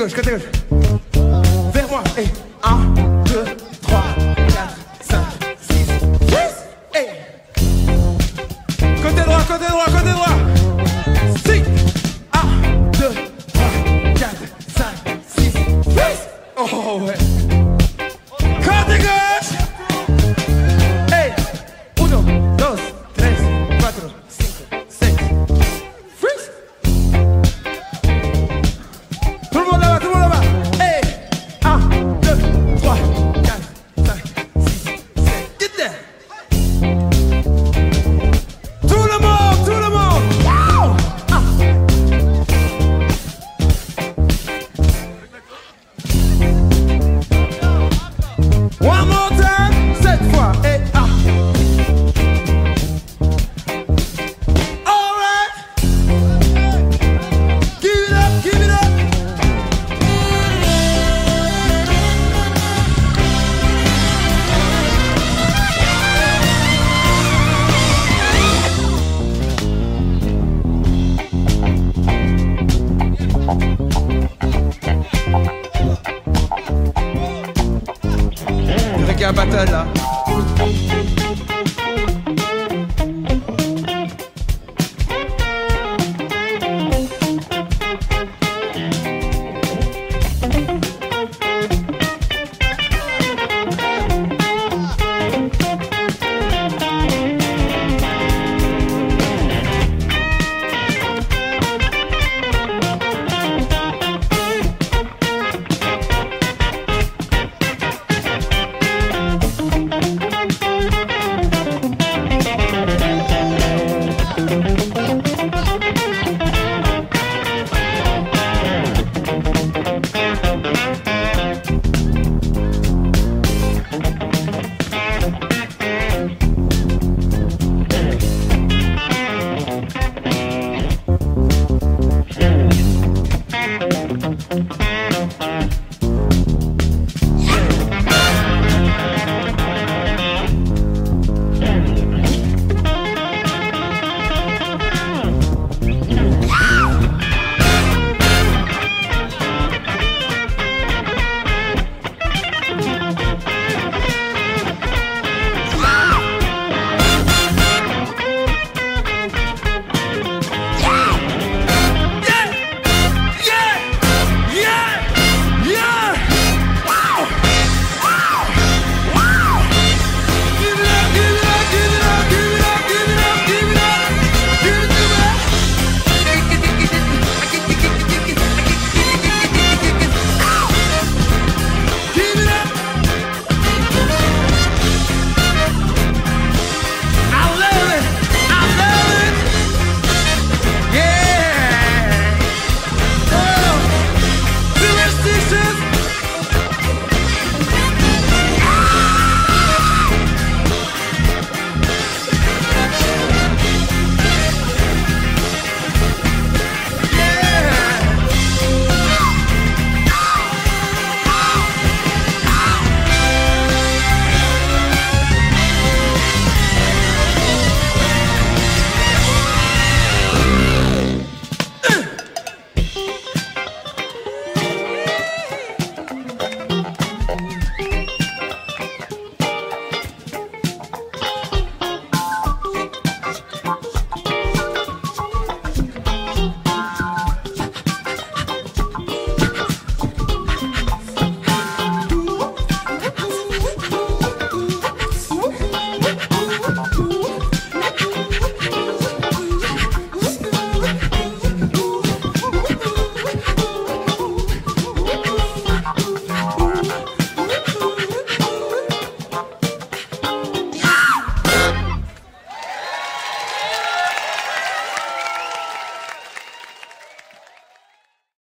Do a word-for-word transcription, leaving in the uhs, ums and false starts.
gauche, côté gauche. Vers moi, et un, deux, trois, quatre, cinq, six, sept, et côté droit, côté droit, côté droit. six, un, deux, trois, quatre, cinq, six, sept. Oh ouais. Côté gauche. Et uno, dos, tres, cuatro, cinco, seis. Freeze. Tout le monde là-bas, tout le monde là-bas. Et un, deux, trois, quatre, cinq, six, sept. Get there. Tout le monde, tout le monde. Wow. Ah. One more time, cette fois. Et un. All right. Give it up, give it up. C'est vrai qu'il y a un battle là.